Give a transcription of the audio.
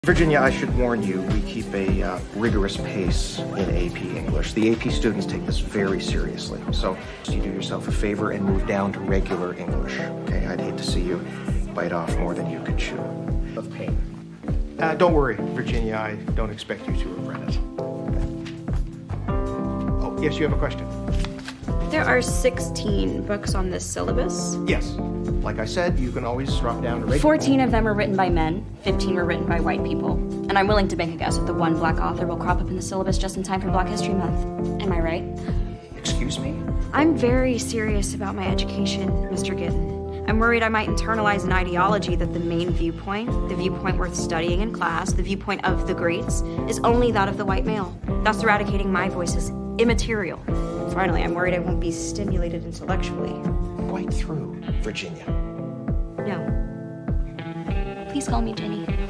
Virginia, I should warn you, we keep a rigorous pace in AP English. The AP students take this very seriously. So you do yourself a favor and move down to regular English. Okay, I'd hate to see you bite off more than you could chew. Of pain. Don't worry, Virginia, I don't expect you to regret it. Oh, yes, you have a question? There are 16 books on this syllabus. Yes. Like I said, you can always drop down to regular. 14 of them are written by men, 15 were written by white people. And I'm willing to make a guess that the one black author will crop up in the syllabus just in time for Black History Month. Am I right? Excuse me? I'm very serious about my education, Mr. Gitten. I'm worried I might internalize an ideology that the main viewpoint, the viewpoint worth studying in class, the viewpoint of the greats, is only that of the white male. Thus eradicating my voice is immaterial. Finally, I'm worried I won't be stimulated intellectually. Quite through, Virginia. No. Please call me Ginny.